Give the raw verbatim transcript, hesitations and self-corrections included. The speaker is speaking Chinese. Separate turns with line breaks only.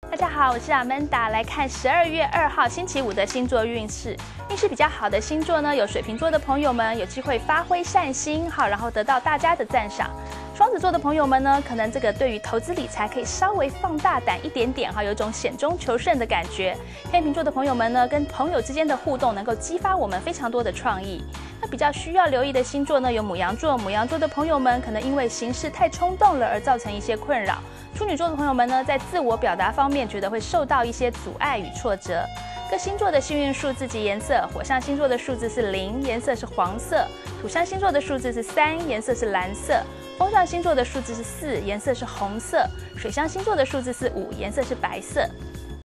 大家好，我是 Amanda， 来看十二月二号星期五的星座运势。运势比较好的星座呢，有水瓶座的朋友们有机会发挥善心，好，然后得到大家的赞赏。双子座的朋友们呢，可能这个对于投资理财可以稍微放大胆一点点，哈，有一种险中求胜的感觉。天秤座的朋友们呢，跟朋友之间的互动能够激发我们非常多的创意。那比较需要留意的星座呢，有牡羊座，牡羊座的朋友们可能因为行事太冲动了而造成一些困扰。处女座的朋友们呢，在自我表达方面觉得会受到一些阻碍与挫折。各星座的幸运数字及颜色：火象星座的数字是零，颜色是黄色；土象星座的数字是三，颜色是蓝色；风象星座的数字是四，颜色是红色；水象星座的数字是五，颜色是白色。